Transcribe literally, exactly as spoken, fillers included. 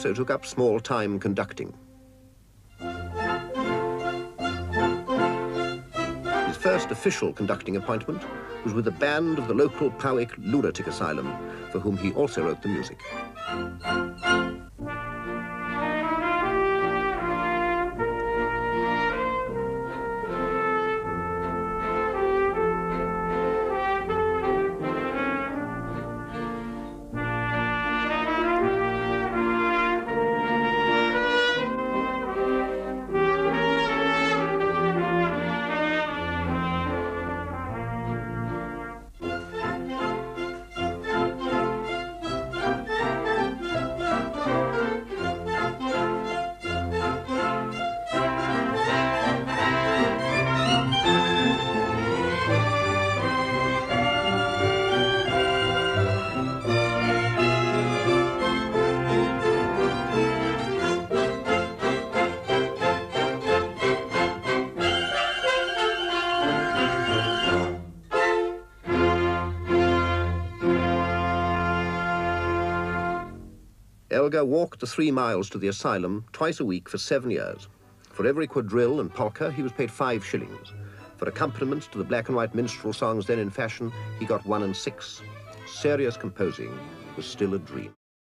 so took up small-time conducting. His first official conducting appointment was with a band of the local Powys lunatic asylum, for whom he also wrote the music. Elgar walked the three miles to the asylum twice a week for seven years. For every quadrille and polka, he was paid five shillings. For accompaniments to the black and white minstrel songs then in fashion, he got one and six. Serious composing was still a dream.